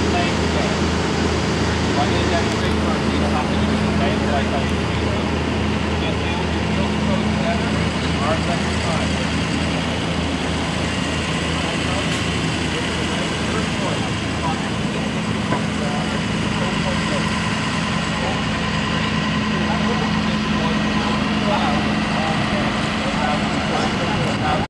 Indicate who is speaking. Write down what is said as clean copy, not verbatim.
Speaker 1: playing together. If I get a demonstration or see what happens, you can play it like that. Just go together, or at the time.